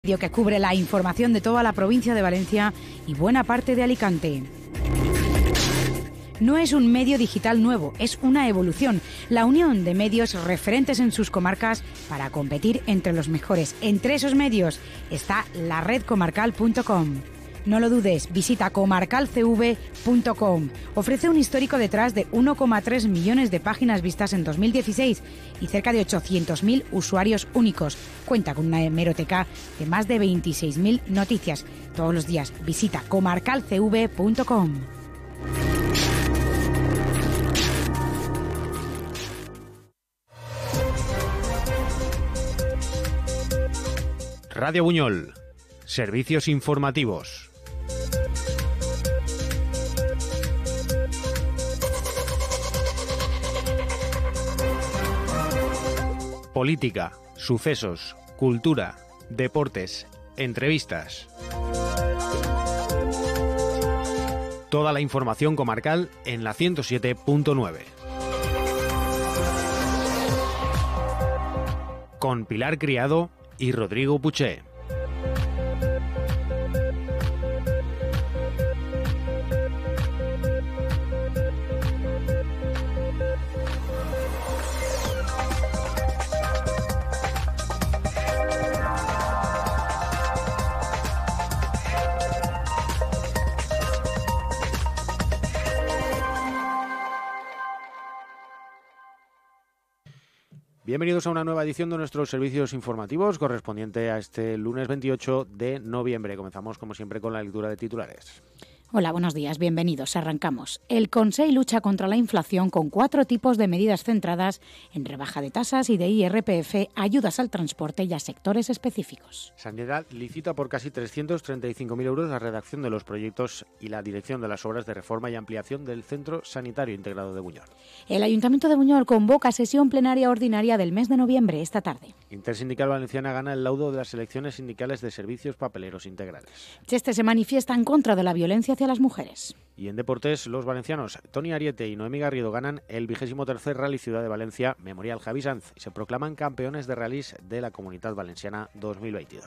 Medio que cubre la información de toda la provincia de Valencia y buena parte de Alicante. No es un medio digital nuevo, es una evolución, la unión de medios referentes en sus comarcas para competir entre los mejores. Entre esos medios está la redcomarcal.com. No lo dudes, visita comarcalcv.com. Ofrece un histórico detrás de 1,3 millones de páginas vistas en 2016 y cerca de 800.000 usuarios únicos. Cuenta con una hemeroteca de más de 26.000 noticias. Todos los días visita comarcalcv.com. Radio Buñol. Servicios informativos. Política, sucesos, cultura, deportes, entrevistas. Toda la información comarcal en la 107.9. Con Pilar Criado y Rodrigo Puché. Bienvenidos a una nueva edición de nuestros servicios informativos correspondiente a este lunes 28 de noviembre. Comenzamos, como siempre, con la lectura de titulares. Hola, buenos días, bienvenidos. Arrancamos. El Consell lucha contra la inflación con 4 tipos de medidas centradas en rebaja de tasas y de IRPF, ayudas al transporte y a sectores específicos. Sanidad licita por casi 335.000 euros la redacción de los proyectos y la dirección de las obras de reforma y ampliación del Centro Sanitario Integrado de Buñol. El Ayuntamiento de Buñol convoca sesión plenaria ordinaria del mes de noviembre, esta tarde. Intersindical Valenciana gana el laudo de las elecciones sindicales de servicios papeleros integrales. Cheste se manifiesta en contra de la violencia hacia las mujeres. Y en deportes, los valencianos Toni Ariete y Noemi Garrido ganan el 23º Rally Ciudad de Valencia Memorial Javi Sanz y se proclaman campeones de rallies de la Comunitat Valenciana 2022.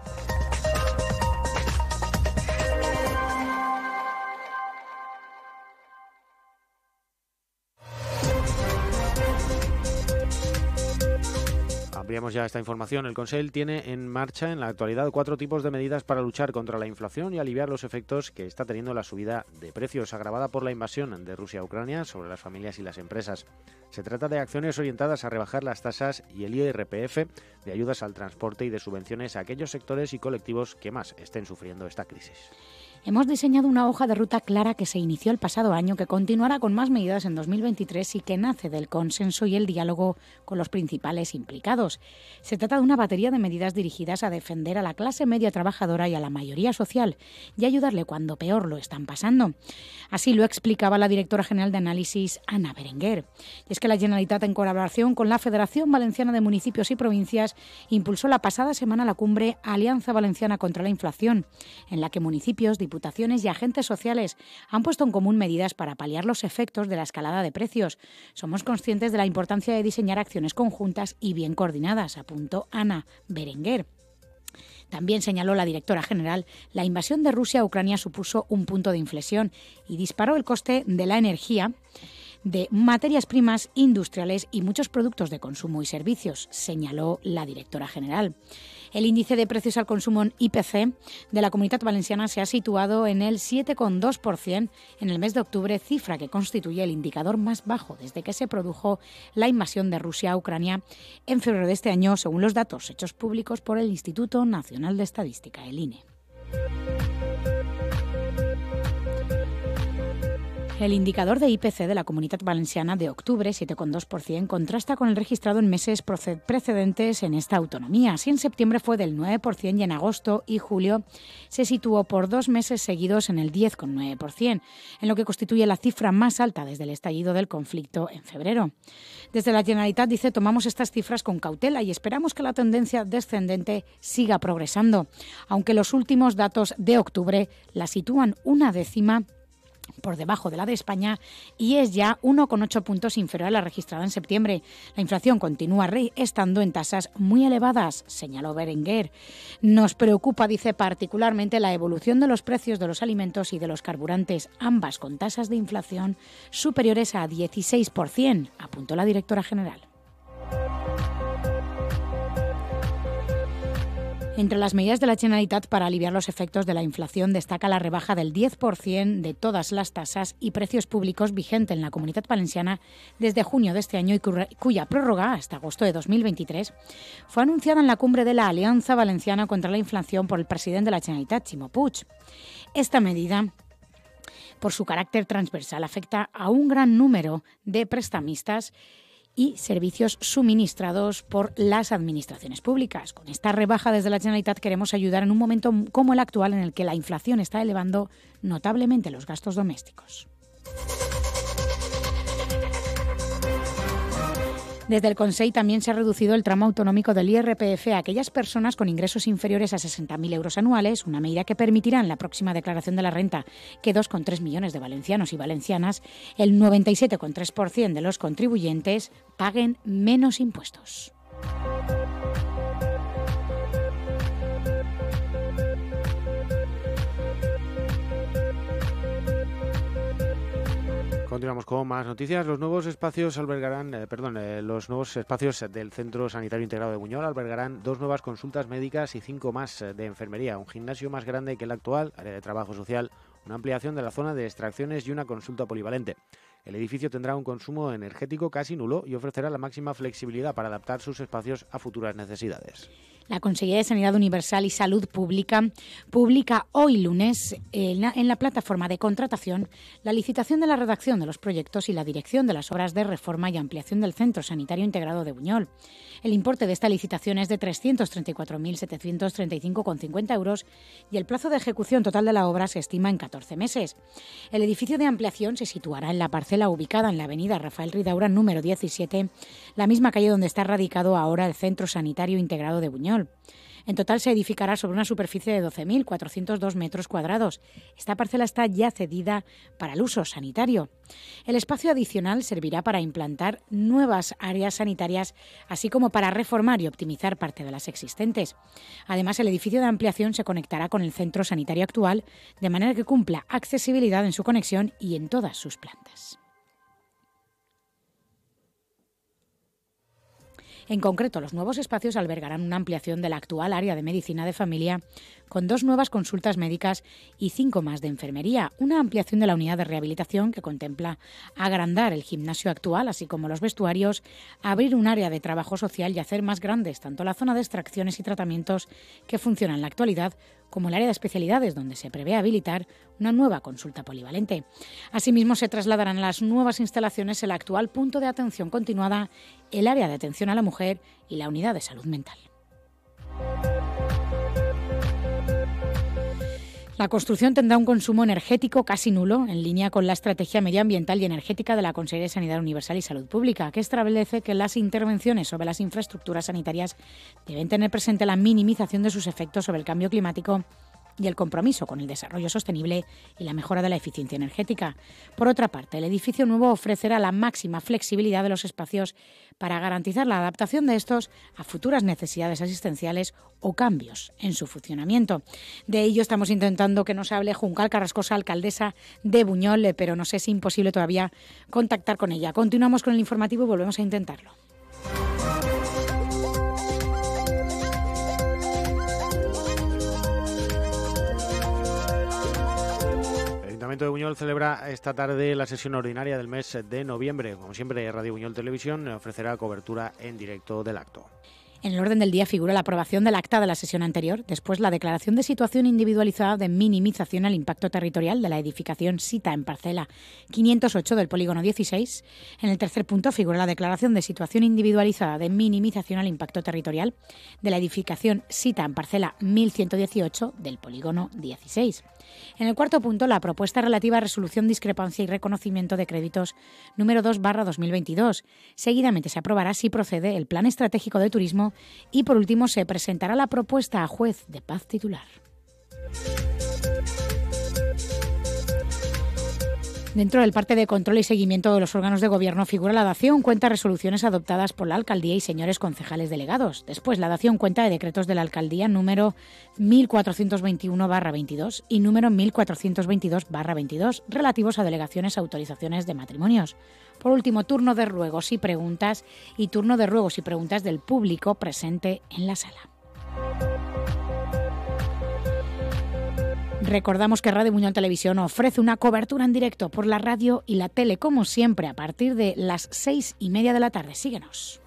Ampliamos ya esta información. El Consell tiene en marcha en la actualidad 4 tipos de medidas para luchar contra la inflación y aliviar los efectos que está teniendo la subida de precios agravada por la invasión de Rusia a Ucrania sobre las familias y las empresas. Se trata de acciones orientadas a rebajar las tasas y el IRPF, de ayudas al transporte y de subvenciones a aquellos sectores y colectivos que más estén sufriendo esta crisis. Hemos diseñado una hoja de ruta clara que se inició el pasado año, que continuará con más medidas en 2023 y que nace del consenso y el diálogo con los principales implicados. Se trata de una batería de medidas dirigidas a defender a la clase media trabajadora y a la mayoría social y ayudarle cuando peor lo están pasando. Así lo explicaba la directora general de Análisis, Ana Berenguer. Y es que la Generalitat, en colaboración con la Federación Valenciana de Municipios y Provincias, impulsó la pasada semana la cumbre Alianza Valenciana contra la Inflación, en la que municipios, diputaciones y agentes sociales han puesto en común medidas para paliar los efectos de la escalada de precios. Somos conscientes de la importancia de diseñar acciones conjuntas y bien coordinadas, apuntó Ana Berenguer. También señaló la directora general, la invasión de Rusia a Ucrania supuso un punto de inflexión y disparó el coste de la energía, de materias primas industriales y muchos productos de consumo y servicios, señaló la directora general. El índice de precios al consumo IPC de la Comunitat Valenciana se ha situado en el 7,2% en el mes de octubre, cifra que constituye el indicador más bajo desde que se produjo la invasión de Rusia a Ucrania en febrero de este año, según los datos hechos públicos por el Instituto Nacional de Estadística, el INE. El indicador de IPC de la Comunitat Valenciana de octubre, 7,2%, contrasta con el registrado en meses precedentes en esta autonomía. Así, en septiembre fue del 9% y en agosto y julio se situó por 2 meses seguidos en el 10,9%, en lo que constituye la cifra más alta desde el estallido del conflicto en febrero. Desde la Generalitat, dice, tomamos estas cifras con cautela y esperamos que la tendencia descendente siga progresando, aunque los últimos datos de octubre la sitúan 1/10 por debajo de la de España y es ya 1,8 puntos inferior a la registrada en septiembre. La inflación continúa estando en tasas muy elevadas, señaló Berenguer. Nos preocupa, dice, particularmente la evolución de los precios de los alimentos y de los carburantes, ambas con tasas de inflación superiores a 16%, apuntó la directora general. Entre las medidas de la Generalitat para aliviar los efectos de la inflación destaca la rebaja del 10% de todas las tasas y precios públicos vigente en la Comunitat Valenciana desde junio de este año y cuya prórroga hasta agosto de 2023 fue anunciada en la cumbre de la Alianza Valenciana contra la Inflación por el presidente de la Generalitat, Ximo Puig. Esta medida, por su carácter transversal, afecta a un gran número de prestamistas y servicios suministrados por las administraciones públicas. Con esta rebaja desde la Generalitat queremos ayudar en un momento como el actual en el que la inflación está elevando notablemente los gastos domésticos. Desde el Consell también se ha reducido el tramo autonómico del IRPF a aquellas personas con ingresos inferiores a 60.000 euros anuales, una medida que permitirá en la próxima declaración de la renta que 2,3 millones de valencianos y valencianas, el 97,3% de los contribuyentes, paguen menos impuestos. Continuamos con más noticias. Los nuevos espacios del Centro Sanitario Integrado de Buñol albergarán 2 nuevas consultas médicas y 5 más de enfermería, un gimnasio más grande que el actual, área de trabajo social, una ampliación de la zona de extracciones y una consulta polivalente. El edificio tendrá un consumo energético casi nulo y ofrecerá la máxima flexibilidad para adaptar sus espacios a futuras necesidades. La Consellería de Sanidad Universal y Salud Pública publica hoy lunes en la plataforma de contratación la licitación de la redacción de los proyectos y la dirección de las obras de reforma y ampliación del Centro Sanitario Integrado de Buñol. El importe de esta licitación es de 334.735,50 euros y el plazo de ejecución total de la obra se estima en 14 meses. El edificio de ampliación se situará en la parcela ubicada en la avenida Rafael Ridaura número 17, la misma calle donde está radicado ahora el Centro Sanitario Integrado de Buñol. En total se edificará sobre una superficie de 12.402 metros cuadrados. Esta parcela está ya cedida para el uso sanitario. El espacio adicional servirá para implantar nuevas áreas sanitarias, así como para reformar y optimizar parte de las existentes. Además, el edificio de ampliación se conectará con el centro sanitario actual, de manera que cumpla accesibilidad en su conexión y en todas sus plantas. En concreto, los nuevos espacios albergarán una ampliación de la actual área de medicina de familia con 2 nuevas consultas médicas y 5 más de enfermería, una ampliación de la unidad de rehabilitación que contempla agrandar el gimnasio actual, así como los vestuarios, abrir un área de trabajo social y hacer más grandes tanto la zona de extracciones y tratamientos que funciona en la actualidad como el área de especialidades, donde se prevé habilitar una nueva consulta polivalente. Asimismo, se trasladarán a las nuevas instalaciones el actual punto de atención continuada, el área de atención a la mujer y la unidad de salud mental. La construcción tendrá un consumo energético casi nulo, en línea con la estrategia medioambiental y energética de la Consellería de Sanidad Universal y Salud Pública, que establece que las intervenciones sobre las infraestructuras sanitarias deben tener presente la minimización de sus efectos sobre el cambio climático y el compromiso con el desarrollo sostenible y la mejora de la eficiencia energética. Por otra parte, el edificio nuevo ofrecerá la máxima flexibilidad de los espacios para garantizar la adaptación de estos a futuras necesidades asistenciales o cambios en su funcionamiento. De ello estamos intentando que nos hable Juncal Carrascosa, alcaldesa de Buñol, pero nos es imposible todavía contactar con ella. Continuamos con el informativo y volvemos a intentarlo. El Ayuntamiento de Buñol celebra esta tarde la sesión ordinaria del mes de noviembre. Como siempre, Radio Buñol Televisión ofrecerá cobertura en directo del acto. En el orden del día figura la aprobación del acta de la sesión anterior, después la declaración de situación individualizada de minimización al impacto territorial de la edificación Sita en parcela 508 del polígono 16. En el tercer punto figura la declaración de situación individualizada de minimización al impacto territorial de la edificación Sita en parcela 1118 del polígono 16. En el cuarto punto, la propuesta relativa a resolución, discrepancia y reconocimiento de créditos número 2/2022. Seguidamente se aprobará, si procede, el Plan Estratégico de Turismo y, por último, se presentará la propuesta a juez de paz titular. Dentro del parte de control y seguimiento de los órganos de gobierno figura la dación cuenta resoluciones adoptadas por la alcaldía y señores concejales delegados. Después, la dación cuenta de decretos de la alcaldía número 1421/22 y número 1422/22 relativos a delegaciones e autorizaciones de matrimonios. Por último, turno de ruegos y preguntas del público presente en la sala. Recordamos que Radio Buñol Televisión ofrece una cobertura en directo por la radio y la tele, como siempre, a partir de las 6:30 de la tarde. Síguenos.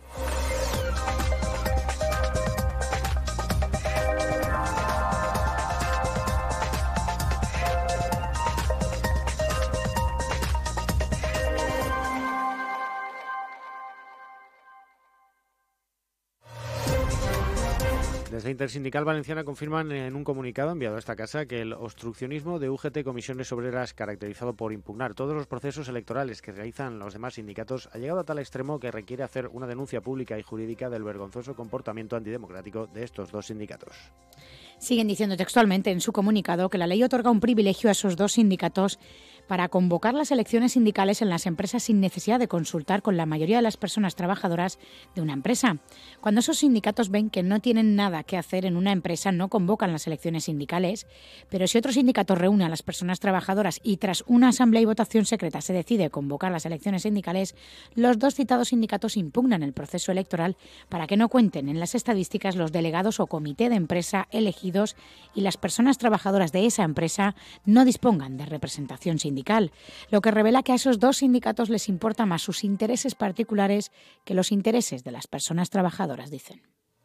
Desde Intersindical Valenciana confirman en un comunicado enviado a esta casa que el obstruccionismo de UGT y Comisiones Obreras, caracterizado por impugnar todos los procesos electorales que realizan los demás sindicatos, ha llegado a tal extremo que requiere hacer una denuncia pública y jurídica del vergonzoso comportamiento antidemocrático de estos dos sindicatos. Siguen diciendo textualmente en su comunicado que la ley otorga un privilegio a esos dos sindicatos para convocar las elecciones sindicales en las empresas sin necesidad de consultar con la mayoría de las personas trabajadoras de una empresa. Cuando esos sindicatos ven que no tienen nada que hacer en una empresa, no convocan las elecciones sindicales, pero si otro sindicato reúne a las personas trabajadoras y tras una asamblea y votación secreta se decide convocar las elecciones sindicales, los dos citados sindicatos impugnan el proceso electoral para que no cuenten en las estadísticas los delegados o comité de empresa elegidos y las personas trabajadoras de esa empresa no dispongan de representación sindical, lo que revela que a esos dos sindicatos les importa más sus intereses particulares que los intereses de las personas trabajadoras, dicen.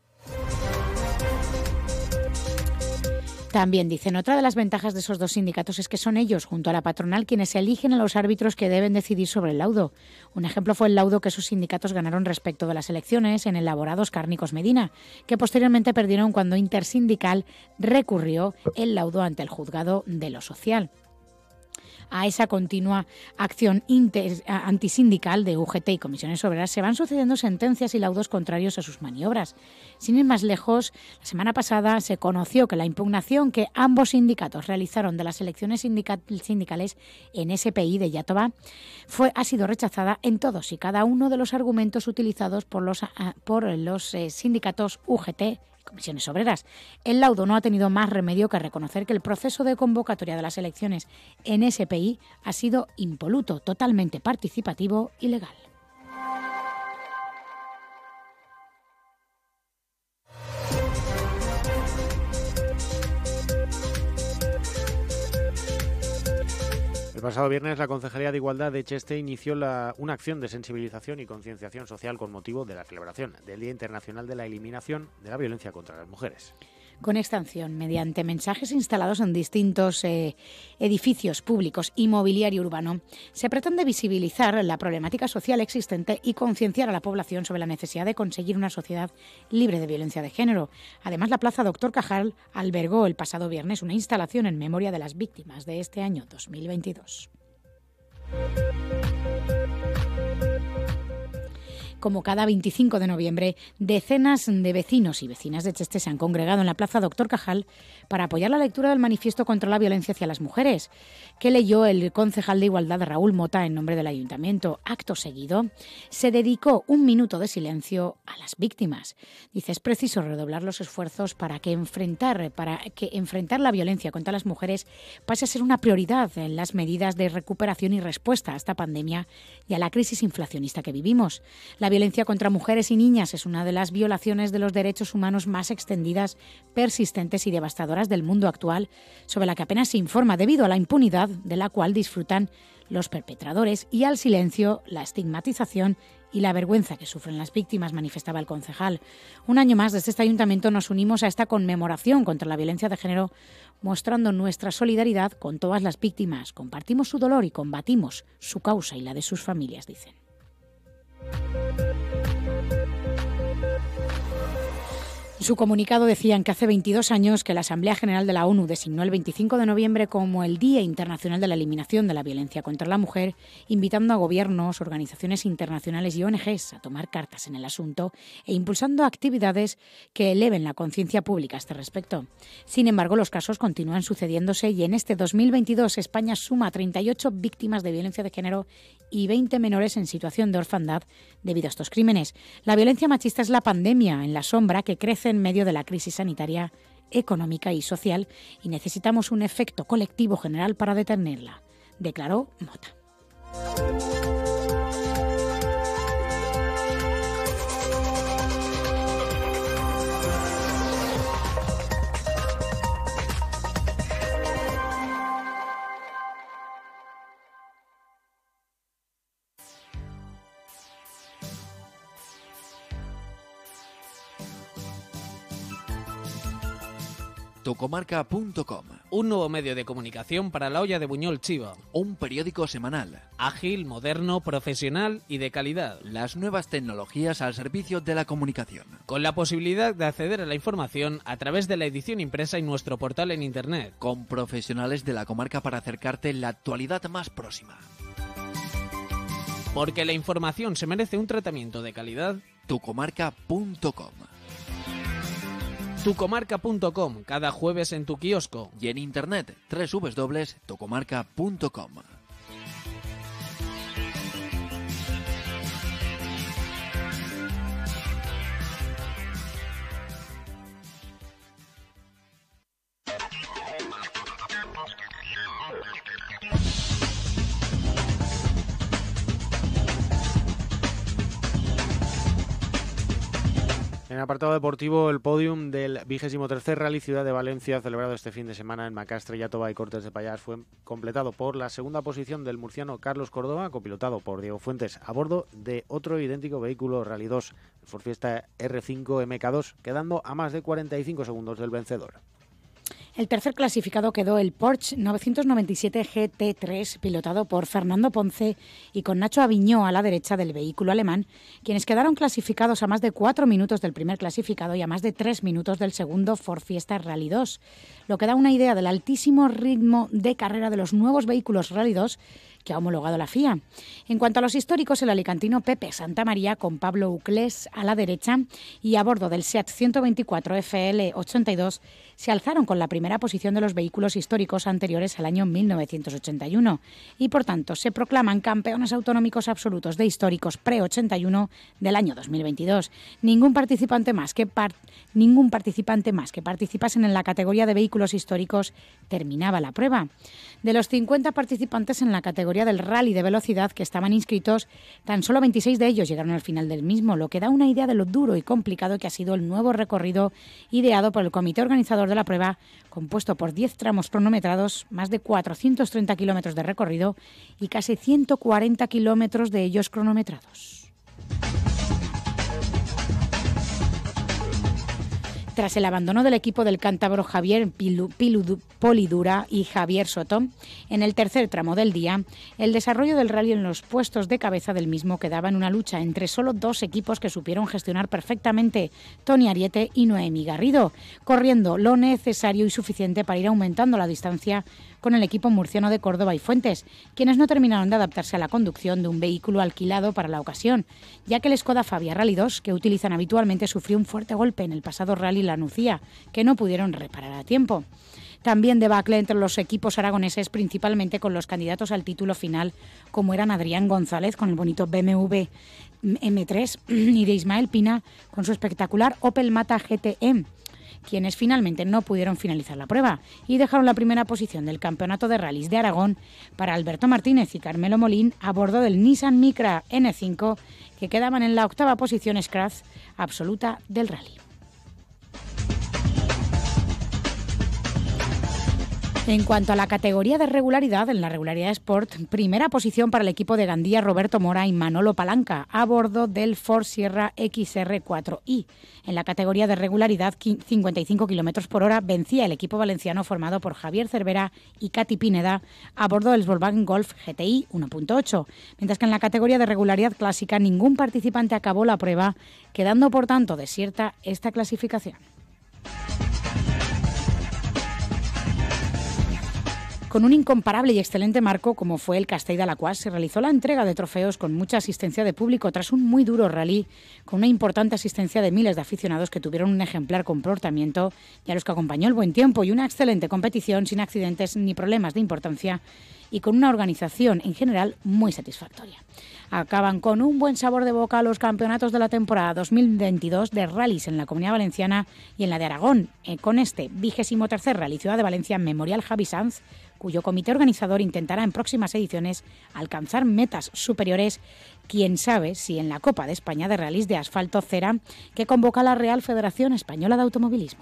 También dicen, otra de las ventajas de esos dos sindicatos es que son ellos, junto a la patronal, quienes eligen a los árbitros que deben decidir sobre el laudo. Un ejemplo fue el laudo que esos sindicatos ganaron respecto de las elecciones en el Laborados Cárnicos Medina, que posteriormente perdieron cuando Intersindical recurrió el laudo ante el juzgado de lo social. A esa continua acción antisindical de UGT y Comisiones Obreras se van sucediendo sentencias y laudos contrarios a sus maniobras. Sin ir más lejos, la semana pasada se conoció que la impugnación que ambos sindicatos realizaron de las elecciones sindicales en SPI de Iàtova ha sido rechazada en todos y cada uno de los argumentos utilizados por los sindicatos UGT Comisiones Obreras. El laudo no ha tenido más remedio que reconocer que el proceso de convocatoria de las elecciones en SPI ha sido impoluto, totalmente participativo y legal. El pasado viernes, la Concejalía de Igualdad de Cheste inició una acción de sensibilización y concienciación social con motivo de la celebración del Día Internacional de la Eliminación de la Violencia contra las Mujeres. Con esta acción, mediante mensajes instalados en distintos edificios públicos y mobiliario urbano, se pretende visibilizar la problemática social existente y concienciar a la población sobre la necesidad de conseguir una sociedad libre de violencia de género. Además, la Plaza Doctor Cajal albergó el pasado viernes una instalación en memoria de las víctimas de este año 2022. Como cada 25 de noviembre, decenas de vecinos y vecinas de Cheste se han congregado en la Plaza Doctor Cajal para apoyar la lectura del Manifiesto contra la Violencia hacia las Mujeres, que leyó el concejal de Igualdad Raúl Mota en nombre del Ayuntamiento. Acto seguido, se dedicó un minuto de silencio a las víctimas. Dice, es preciso redoblar los esfuerzos para que enfrentar la violencia contra las mujeres pase a ser una prioridad en las medidas de recuperación y respuesta a esta pandemia y a la crisis inflacionista que vivimos. La violencia contra mujeres y niñas es una de las violaciones de los derechos humanos más extendidas, persistentes y devastadoras del mundo actual, sobre la que apenas se informa debido a la impunidad de la cual disfrutan los perpetradores y al silencio, la estigmatización y la vergüenza que sufren las víctimas, manifestaba el concejal. Un año más, desde este ayuntamiento nos unimos a esta conmemoración contra la violencia de género, mostrando nuestra solidaridad con todas las víctimas. Compartimos su dolor y combatimos su causa y la de sus familias, dicen. En su comunicado decían que hace 22 años que la Asamblea General de la ONU designó el 25 de noviembre como el Día Internacional de la Eliminación de la Violencia contra la Mujer, invitando a gobiernos, organizaciones internacionales y ONGs a tomar cartas en el asunto e impulsando actividades que eleven la conciencia pública a este respecto. Sin embargo, los casos continúan sucediéndose y en este 2022 España suma 38 víctimas de violencia de género y 20 menores en situación de orfandad debido a estos crímenes. La violencia machista es la pandemia en la sombra que crece en medio de la crisis sanitaria, económica y social y necesitamos un efecto colectivo general para detenerla, declaró Mota. Tucomarca.com. Un nuevo medio de comunicación para la olla de Buñol Chiva. Un periódico semanal. Ágil, moderno, profesional y de calidad. Las nuevas tecnologías al servicio de la comunicación. Con la posibilidad de acceder a la información a través de la edición impresa y nuestro portal en internet. Con profesionales de la comarca para acercarte la actualidad más próxima. Porque la información se merece un tratamiento de calidad. Tucomarca.com. Tucomarca.com, cada jueves en tu kiosco. Y en internet, www.tucomarca.com. En el apartado deportivo, el podium del 23º Rally Ciudad de Valencia, celebrado este fin de semana en Macastre, Iàtova y Cortes de Pallars, fue completado por la segunda posición del murciano Carlos Córdoba, copilotado por Diego Fuentes, a bordo de otro idéntico vehículo Rally 2, el Ford Fiesta R5 MK2, quedando a más de 45 segundos del vencedor. El tercer clasificado quedó el Porsche 997 GT3, pilotado por Fernando Ponce y con Nacho Aviñó a la derecha del vehículo alemán, quienes quedaron clasificados a más de 4 minutos del primer clasificado y a más de 3 minutos del segundo Ford Fiesta Rally 2, lo que da una idea del altísimo ritmo de carrera de los nuevos vehículos Rally 2 que ha homologado la FIA. En cuanto a los históricos, el alicantino Pepe Santamaría con Pablo Uclés a la derecha y a bordo del SEAT 124 FL82 se alzaron con la primera posición de los vehículos históricos anteriores al año 1981 y, por tanto, se proclaman campeones autonómicos absolutos de históricos pre-81 del año 2022. Ningún participante más que participasen en la categoría de vehículos históricos terminaba la prueba. De los 50 participantes en la categoría del rally de velocidad que estaban inscritos, tan solo 26 de ellos llegaron al final del mismo, lo que da una idea de lo duro y complicado que ha sido el nuevo recorrido ideado por el comité organizador de la prueba, compuesto por 10 tramos cronometrados, más de 430 kilómetros de recorrido y casi 140 kilómetros de ellos cronometrados. Tras el abandono del equipo del cántabro Javier Polidura y Javier Soto, en el tercer tramo del día, el desarrollo del rally en los puestos de cabeza del mismo quedaba en una lucha entre solo dos equipos que supieron gestionar perfectamente, Tony Ariete y Noemi Garrido, corriendo lo necesario y suficiente para ir aumentando la distancia con el equipo murciano de Córdoba y Fuentes, quienes no terminaron de adaptarse a la conducción de un vehículo alquilado para la ocasión, ya que el Skoda Fabia Rally 2, que utilizan habitualmente, sufrió un fuerte golpe en el pasado Rally La Nucía, que no pudieron reparar a tiempo. También debacle entre los equipos aragoneses, principalmente con los candidatos al título final, como eran Adrián González con el bonito BMW M3 y de Ismael Pina con su espectacular Opel Mata GTM, quienes finalmente no pudieron finalizar la prueba y dejaron la primera posición del Campeonato de Rallys de Aragón para Alberto Martínez y Carmelo Molín a bordo del Nissan Micra N5, que quedaban en la octava posición scratch absoluta del rally. En cuanto a la categoría de regularidad, en la regularidad Sport, primera posición para el equipo de Gandía, Roberto Mora y Manolo Palanca, a bordo del Ford Sierra XR4i. En la categoría de regularidad, 55 km por hora, vencía el equipo valenciano formado por Javier Cervera y Katy Pineda, a bordo del Volkswagen Golf GTI 1.8. Mientras que en la categoría de regularidad clásica, ningún participante acabó la prueba, quedando por tanto desierta esta clasificación. Con un incomparable y excelente marco como fue el Castell-Dalaquàs, se realizó la entrega de trofeos con mucha asistencia de público tras un muy duro rally, con una importante asistencia de miles de aficionados que tuvieron un ejemplar comportamiento y a los que acompañó el buen tiempo y una excelente competición sin accidentes ni problemas de importancia y con una organización en general muy satisfactoria. Acaban con un buen sabor de boca los campeonatos de la temporada 2022 de rallies en la Comunidad Valenciana y en la de Aragón, con este 23º Rally Ciudad de Valencia Memorial Javi Sanz, cuyo comité organizador intentará en próximas ediciones alcanzar metas superiores, quién sabe si en la Copa de España de Rallys de Asfalto Cera, que convoca la Real Federación Española de Automovilismo.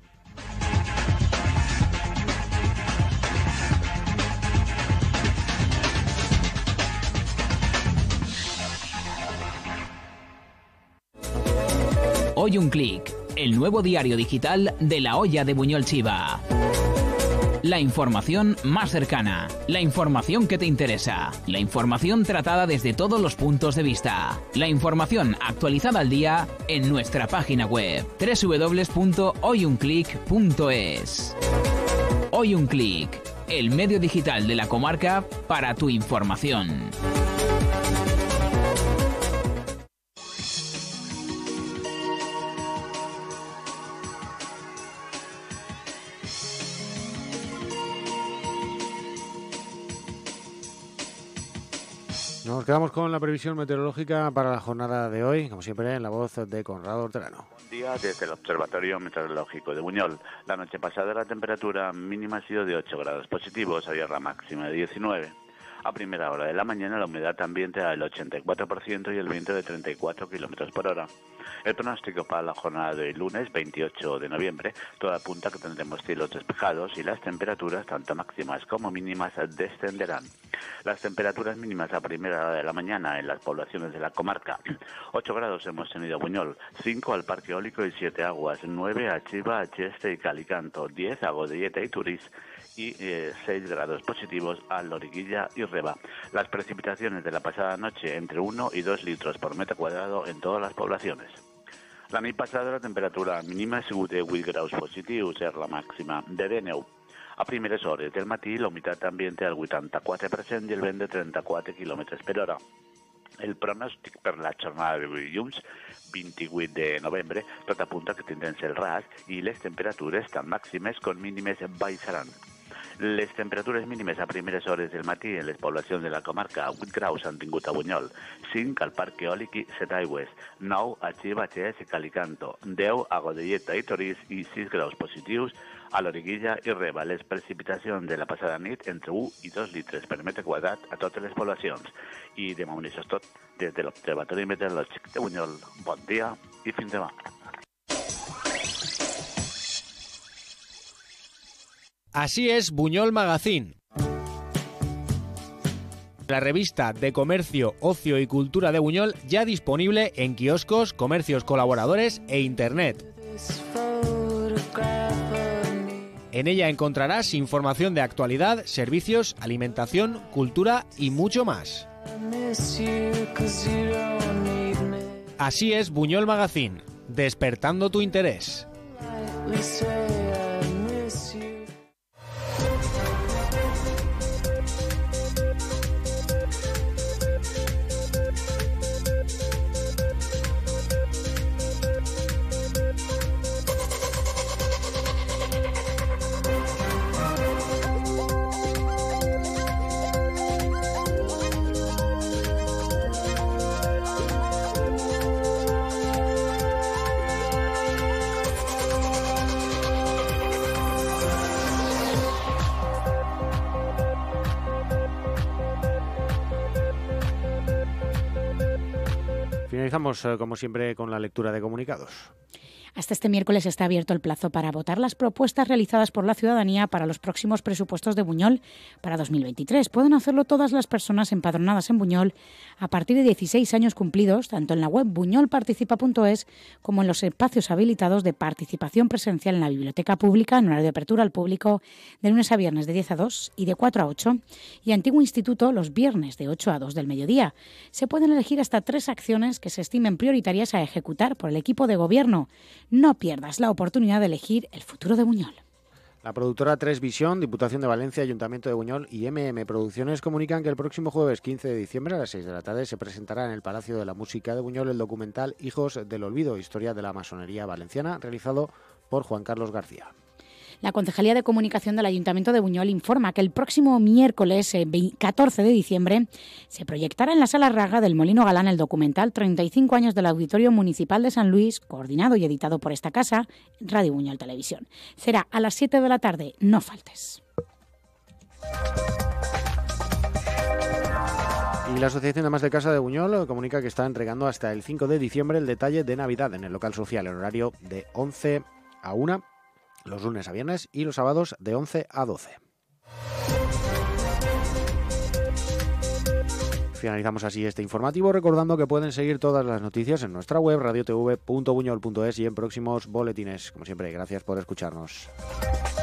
Hoy un clic, el nuevo diario digital de La Olla de Buñol Chiva. La información más cercana, la información que te interesa, la información tratada desde todos los puntos de vista, la información actualizada al día en nuestra página web www.hoyunclick.es. Hoy un clic, el medio digital de la comarca para tu información. Nos quedamos con la previsión meteorológica para la jornada de hoy, como siempre en la voz de Conrado Hortelano. Buen día desde el Observatorio Meteorológico de Buñol. La noche pasada la temperatura mínima ha sido de 8 grados positivos, había la máxima de 19. A primera hora de la mañana la humedad ambiente al 84% y el viento de 34 km por hora. El pronóstico para la jornada de hoy, lunes 28 de noviembre, todo apunta que tendremos cielos despejados y las temperaturas, tanto máximas como mínimas, descenderán. Las temperaturas mínimas a primera hora de la mañana en las poblaciones de la comarca: 8 grados hemos tenido a Buñol, 5 al Parque Eólico y 7 Aguas, 9 a Chiva, a Cheste y Calicanto, 10 a Godelleta y Turís y 6 grados positivos a Loriguilla y Reba. Las precipitaciones de la pasada noche entre 1 y 2 litros por metro cuadrado en todas las poblaciones. La nit passada la temperatura mínima ha sigut de 8 graus positius, és la màxima de 19. A primeres hores del matí la humitat ambient al 84% i el vent de 34 km per hora. El pronòstic per la jornada de dilluns, 28 de novembre, tot apunta que tindrem cel ras i les temperatures tan màximes com mínimes baixaran. Les temperatures mínimes a primeres hores del matí en les poblacions de la comarca: 8 graus han tingut a Buñol, 5 al Parc Eòlic i Setaigües, 9 a Chiva, Xest i Calicanto, 10 a Godelleta i Torís i 6 graus positius a Loriguilla i Reba. Les precipitacions de la passada nit entre 1 i 2 litres per metre quadrat a totes les poblacions. I de moment això és tot des de l'Observatori Meteorològic de Buñol. Bon dia i fins demà. Así es Buñol Magazine, la revista de comercio, ocio y cultura de Buñol, ya disponible en kioscos, comercios colaboradores e internet. En ella encontrarás información de actualidad, servicios, alimentación, cultura y mucho más. Así es Buñol Magazine, despertando tu interés. Finalizamos, como siempre, con la lectura de comunicados. Hasta este miércoles está abierto el plazo para votar las propuestas realizadas por la ciudadanía para los próximos presupuestos de Buñol para 2023. Pueden hacerlo todas las personas empadronadas en Buñol a partir de 16 años cumplidos, tanto en la web buñolparticipa.es como en los espacios habilitados de participación presencial en la biblioteca pública en horario de apertura al público de lunes a viernes de 10 a 2 y de 4 a 8 y Antiguo Instituto los viernes de 8 a 2 del mediodía. Se pueden elegir hasta 3 acciones que se estimen prioritarias a ejecutar por el equipo de gobierno. No pierdas la oportunidad de elegir el futuro de Buñol. La productora 3 Visión, Diputación de Valencia, Ayuntamiento de Buñol y Producciones comunican que el próximo jueves 15 de diciembre a las 6 de la tarde se presentará en el Palacio de la Música de Buñol el documental Hijos del Olvido, historia de la masonería valenciana, realizado por Juan Carlos García. La Concejalía de Comunicación del Ayuntamiento de Buñol informa que el próximo miércoles 14 de diciembre se proyectará en la Sala Raga del Molino Galán el documental 35 años del Auditorio Municipal de San Luis, coordinado y editado por esta casa, Radio Buñol Televisión. Será a las 7 de la tarde, no faltes. Y la Asociación de Amas de Casa de Buñol comunica que está entregando hasta el 5 de diciembre el detalle de Navidad en el local social en horario de 11 a 1, los lunes a viernes y los sábados de 11 a 12. Finalizamos así este informativo recordando que pueden seguir todas las noticias en nuestra web radiotv.buñol.es y en próximos boletines. Como siempre, gracias por escucharnos.